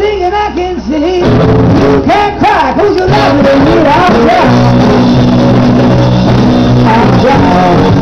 thinking I can see. You can't cry, cause you're laughing at me. I'm down.